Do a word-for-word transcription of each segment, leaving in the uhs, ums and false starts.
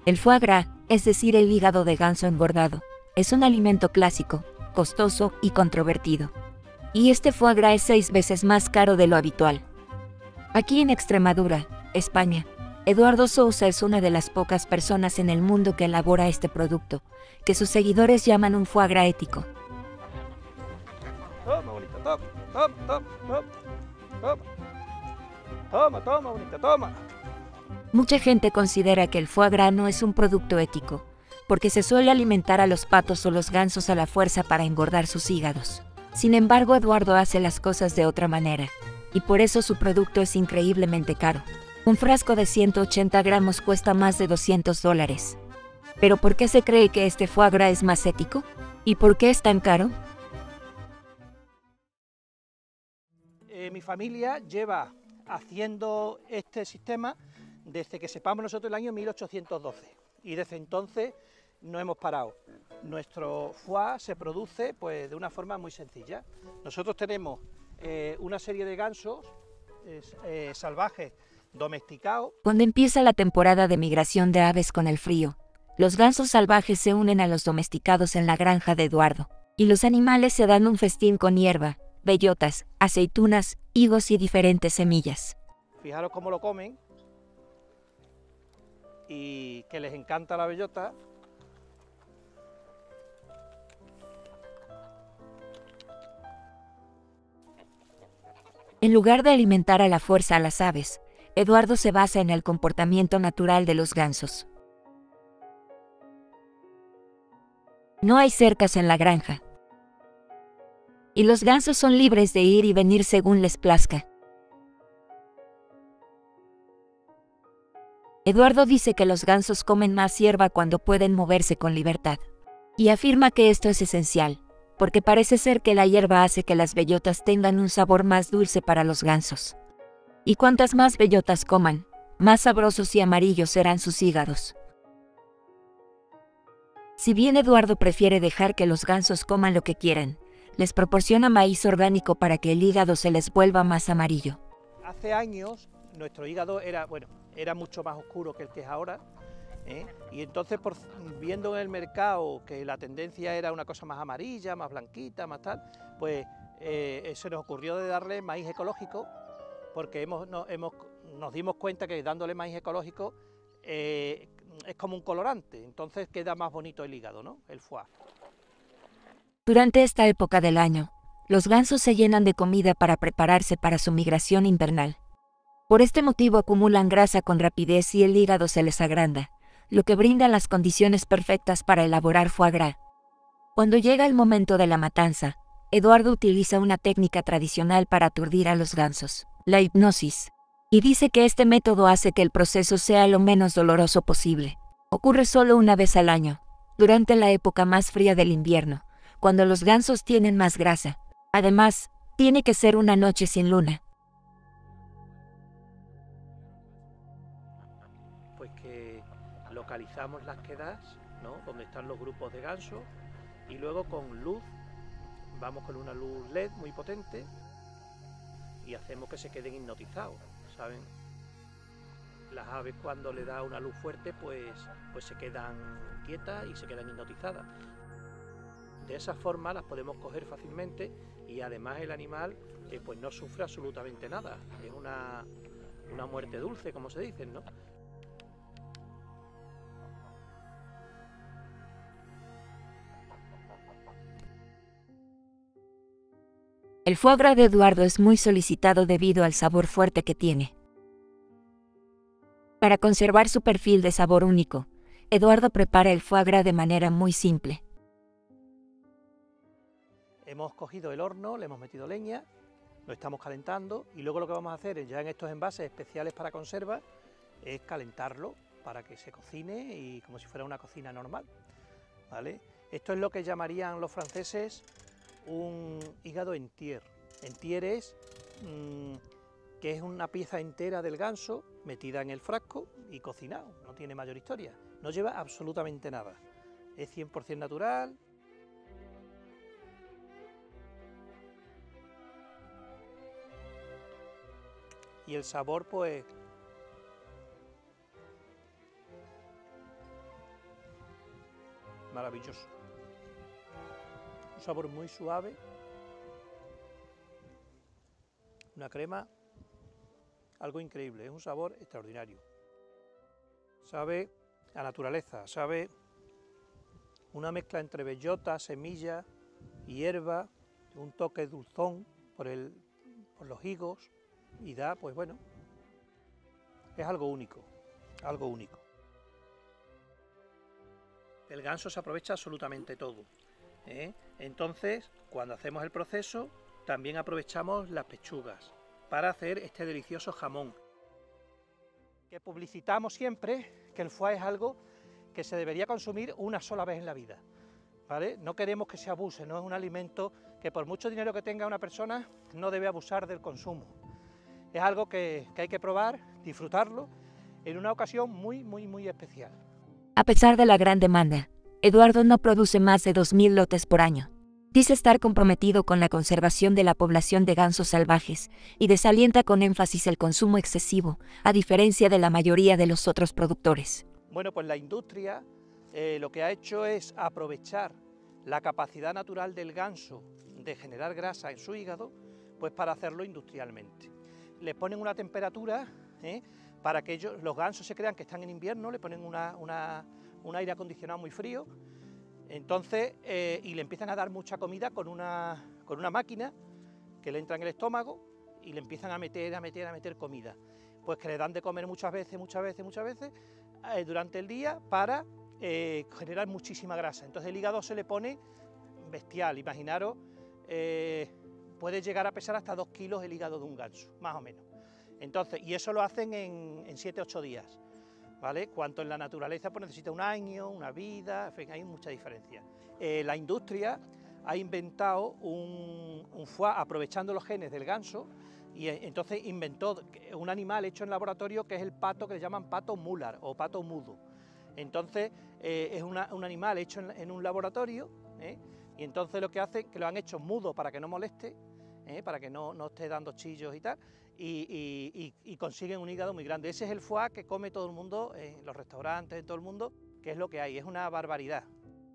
El foie gras, es decir, el hígado de ganso engordado, es un alimento clásico, costoso y controvertido. Y este foie gras es seis veces más caro de lo habitual. Aquí en Extremadura, España, Eduardo Sousa es una de las pocas personas en el mundo que elabora este producto, que sus seguidores llaman un foie gras ético. Toma, bonita, toma, toma, toma, toma, toma, toma, toma, bonita, toma. Mucha gente considera que el foie gras no es un producto ético, porque se suele alimentar a los patos o los gansos a la fuerza para engordar sus hígados. Sin embargo, Eduardo hace las cosas de otra manera, y por eso su producto es increíblemente caro. Un frasco de ciento ochenta gramos cuesta más de doscientos dólares. ¿Pero por qué se cree que este foie gras es más ético? ¿Y por qué es tan caro? Eh, mi familia lleva haciendo este sistema desde que sepamos nosotros el año mil ochocientos doce y desde entonces no hemos parado. Nuestro foie se produce pues, de una forma muy sencilla. Nosotros tenemos eh, una serie de gansos eh, salvajes domesticados. Cuando empieza la temporada de migración de aves con el frío, los gansos salvajes se unen a los domesticados en la granja de Eduardo, y los animales se dan un festín con hierba, bellotas, aceitunas, higos y diferentes semillas. Fijaros cómo lo comen y que les encanta la bellota. En lugar de alimentar a la fuerza a las aves, Eduardo se basa en el comportamiento natural de los gansos. No hay cercas en la granja, y los gansos son libres de ir y venir según les plazca. Eduardo dice que los gansos comen más hierba cuando pueden moverse con libertad, y afirma que esto es esencial, porque parece ser que la hierba hace que las bellotas tengan un sabor más dulce para los gansos. Y cuantas más bellotas coman, más sabrosos y amarillos serán sus hígados. Si bien Eduardo prefiere dejar que los gansos coman lo que quieran, les proporciona maíz orgánico para que el hígado se les vuelva más amarillo. Hace años nuestro hígado era, bueno, era mucho más oscuro que el que es ahora, ¿eh? Y entonces por, viendo en el mercado que la tendencia era una cosa más amarilla, más blanquita, más tal, pues eh, se nos ocurrió de darle maíz ecológico, porque hemos, no, hemos, nos dimos cuenta que dándole maíz ecológico eh, es como un colorante, entonces queda más bonito el hígado, ¿no? El foie. Durante esta época del año, los gansos se llenan de comida para prepararse para su migración invernal. Por este motivo acumulan grasa con rapidez y el hígado se les agranda, lo que brinda las condiciones perfectas para elaborar foie gras. Cuando llega el momento de la matanza, Eduardo utiliza una técnica tradicional para aturdir a los gansos, la hipnosis, y dice que este método hace que el proceso sea lo menos doloroso posible. Ocurre solo una vez al año, durante la época más fría del invierno, cuando los gansos tienen más grasa. Además, tiene que ser una noche sin luna. Pues que localizamos las quedas, ¿no? Donde están los grupos de gansos, y luego con luz, vamos con una luz L E D muy potente y hacemos que se queden hipnotizados, ¿saben? Las aves cuando le da una luz fuerte pues, pues se quedan quietas y se quedan hipnotizadas. De esa forma las podemos coger fácilmente y además el animal eh, pues no sufre absolutamente nada. Es una, una muerte dulce, como se dice, ¿no? El foie gras de Eduardo es muy solicitado debido al sabor fuerte que tiene. Para conservar su perfil de sabor único, Eduardo prepara el foie gras de manera muy simple. Hemos cogido el horno, le hemos metido leña, lo estamos calentando y luego lo que vamos a hacer ya en estos envases especiales para conserva es calentarlo para que se cocine y como si fuera una cocina normal, ¿vale? Esto es lo que llamarían los franceses un hígado entier. Entier es mmm, que es una pieza entera del ganso metida en el frasco y cocinado, no tiene mayor historia, no lleva absolutamente nada, es cien por cien natural. Y el sabor pues maravilloso. Un sabor muy suave, una crema, algo increíble, es un sabor extraordinario. Sabe a naturaleza, sabe una mezcla entre bellota, semilla, hierba, un toque dulzón por, el, por los higos y da, pues bueno, es algo único, algo único. El ganso se aprovecha absolutamente todo, ¿eh? Entonces, cuando hacemos el proceso, también aprovechamos las pechugas para hacer este delicioso jamón. Que publicitamos siempre que el foie es algo que se debería consumir una sola vez en la vida, ¿vale? No queremos que se abuse, no es un alimento que por mucho dinero que tenga una persona no debe abusar del consumo. Es algo que, que hay que probar, disfrutarlo en una ocasión muy, muy, muy especial. A pesar de la gran demanda, Eduardo no produce más de dos mil lotes por año. Dice estar comprometido con la conservación de la población de gansos salvajes y desalienta con énfasis el consumo excesivo, a diferencia de la mayoría de los otros productores. Bueno, pues la industria eh, lo que ha hecho es aprovechar la capacidad natural del ganso de generar grasa en su hígado, pues para hacerlo industrialmente. Le ponen una temperatura ¿eh? para que ellos, los gansos se crean que están en invierno, le ponen una, una, un aire acondicionado muy frío, entonces, eh, y le empiezan a dar mucha comida con una, con una máquina que le entra en el estómago y le empiezan a meter, a meter, a meter comida. Pues que le dan de comer muchas veces, muchas veces, muchas veces, eh, durante el día para eh, generar muchísima grasa. Entonces el hígado se le pone bestial, imaginaros, eh, puede llegar a pesar hasta dos kilos el hígado de un ganso, más o menos. Entonces, y eso lo hacen en, en siete ocho días. ¿Vale? Cuanto en la naturaleza pues necesita un año, una vida, en fin, hay mucha diferencia. Eh, la industria ha inventado un, un foie aprovechando los genes del ganso y eh, entonces inventó un animal hecho en laboratorio que es el pato que le llaman pato mular o pato mudo. Entonces eh, es una, un animal hecho en, en un laboratorio ¿eh? y entonces lo que hace que lo han hecho mudo para que no moleste, ¿eh? para que no, no esté dando chillos y tal. Y, y, y, y consiguen un hígado muy grande. Ese es el foie que come todo el mundo en los restaurantes, en todo el mundo, que es lo que hay, es una barbaridad.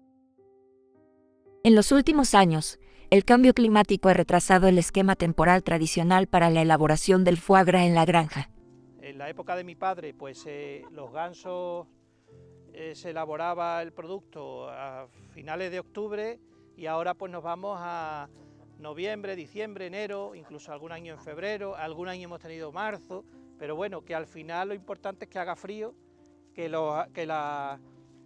En los últimos años, el cambio climático ha retrasado el esquema temporal tradicional para la elaboración del foie gras en la granja. En la época de mi padre, pues eh, los gansos eh, se elaboraba el producto a finales de octubre y ahora pues nos vamos a noviembre, diciembre, enero, incluso algún año en febrero, algún año hemos tenido marzo, pero bueno, que al final lo importante es que haga frío, que, lo, que, la,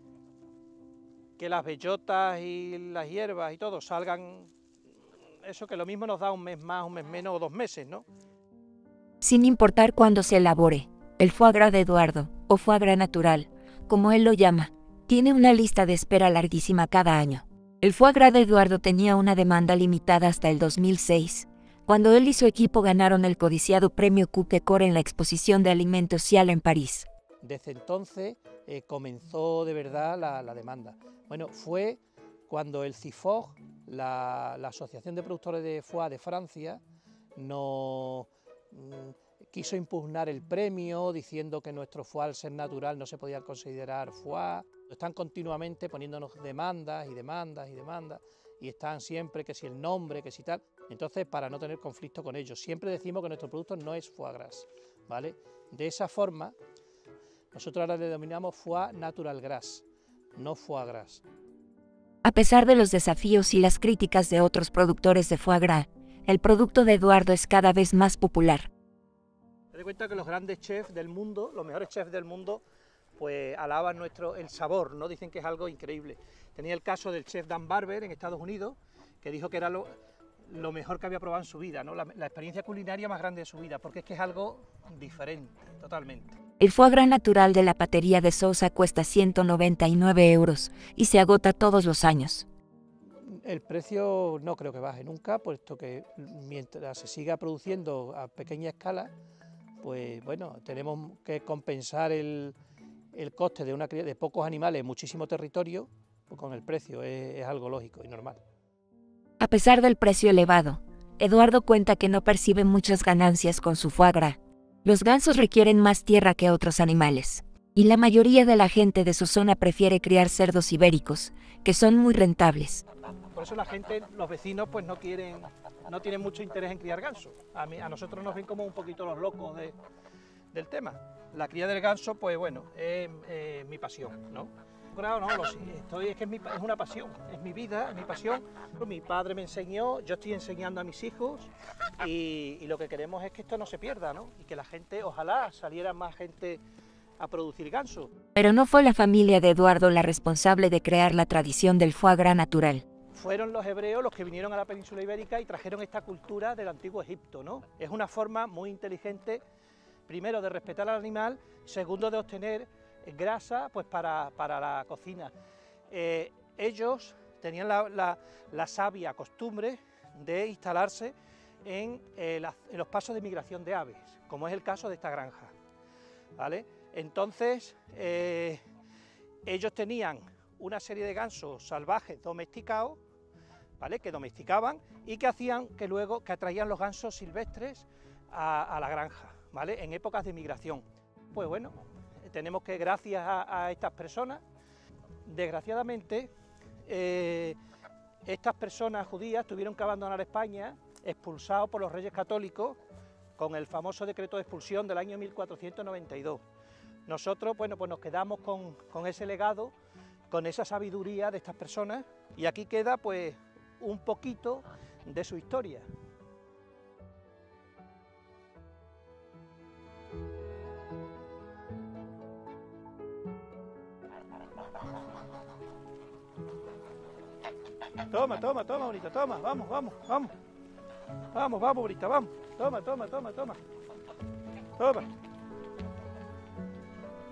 que las bellotas y las hierbas y todo salgan, eso que lo mismo nos da un mes más, un mes menos o dos meses, ¿no? Sin importar cuándo se elabore, el foie gras de Eduardo, o foie gras natural, como él lo llama, tiene una lista de espera larguísima cada año. El foie gras de Eduardo tenía una demanda limitada hasta el dos mil seis, cuando él y su equipo ganaron el codiciado premio Cup-Decor en la exposición de alimentos Cial en París. Desde entonces eh, comenzó de verdad la, la demanda. Bueno, fue cuando el CIFOG, la, la Asociación de Productores de Foie de Francia, nos mm, quiso impugnar el premio diciendo que nuestro foie al ser natural no se podía considerar foie. Están continuamente poniéndonos demandas y demandas y demandas y están siempre que si el nombre, que si tal. Entonces, para no tener conflicto con ellos, siempre decimos que nuestro producto no es foie gras, ¿vale? De esa forma, nosotros ahora le denominamos foie natural gras, no foie gras. A pesar de los desafíos y las críticas de otros productores de foie gras, el producto de Eduardo es cada vez más popular. Te das cuenta que los grandes chefs del mundo, los mejores chefs del mundo, pues alaban nuestro, el sabor, ¿no? Dicen que es algo increíble. Tenía el caso del chef Dan Barber en Estados Unidos, que dijo que era lo, lo mejor que había probado en su vida, ¿no? La, la experiencia culinaria más grande de su vida, porque es que es algo diferente, totalmente. El foie gras natural de la patería de Sousa cuesta ciento noventa y nueve euros y se agota todos los años. El precio no creo que baje nunca, puesto que mientras se siga produciendo a pequeña escala, pues bueno, tenemos que compensar el el coste de, una, de pocos animales en muchísimo territorio, pues con el precio es, es algo lógico y normal. A pesar del precio elevado, Eduardo cuenta que no percibe muchas ganancias con su foie gras. Los gansos requieren más tierra que otros animales. Y la mayoría de la gente de su zona prefiere criar cerdos ibéricos, que son muy rentables. Por eso la gente, los vecinos, pues no quieren, no tienen mucho interés en criar ganso. A, mí, a nosotros nos ven como un poquito los locos de, del tema. La cría del ganso, pues bueno, es eh, mi pasión, ¿no? Claro, no, lo sí, estoy, es que es, mi, es una pasión, es mi vida, es mi pasión. Mi padre me enseñó, yo estoy enseñando a mis hijos y, y lo que queremos es que esto no se pierda, ¿no? Y que la gente, ojalá saliera más gente a producir ganso. Pero no fue la familia de Eduardo la responsable de crear la tradición del foie gras natural. Fueron los hebreos los que vinieron a la península ibérica y trajeron esta cultura del antiguo Egipto, ¿no? Es una forma muy inteligente, primero de respetar al animal, segundo de obtener grasa pues para, para la cocina. Eh, ellos tenían la, la, la sabia costumbre de instalarse en, eh, la, en los pasos de migración de aves, como es el caso de esta granja, ¿vale? Entonces, eh, ellos tenían una serie de gansos salvajes domesticados, ¿vale? Que domesticaban y que hacían que luego que atraían los gansos silvestres a, a la granja, ¿vale? En épocas de migración. Pues bueno, tenemos que, gracias a, a estas personas, desgraciadamente, eh, estas personas judías tuvieron que abandonar España, expulsados por los reyes católicos, con el famoso decreto de expulsión del año mil cuatrocientos noventa y dos. Nosotros, bueno, pues nos quedamos con, con ese legado, con esa sabiduría de estas personas, y aquí queda, pues, un poquito de su historia. Toma, toma, toma, bonita, toma, vamos, vamos, vamos. Vamos, vamos, bonita, vamos. Toma, toma, toma, toma. Toma.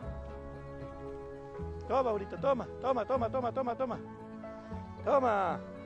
Toma, bonita, toma, toma, toma, toma, toma, toma. Toma.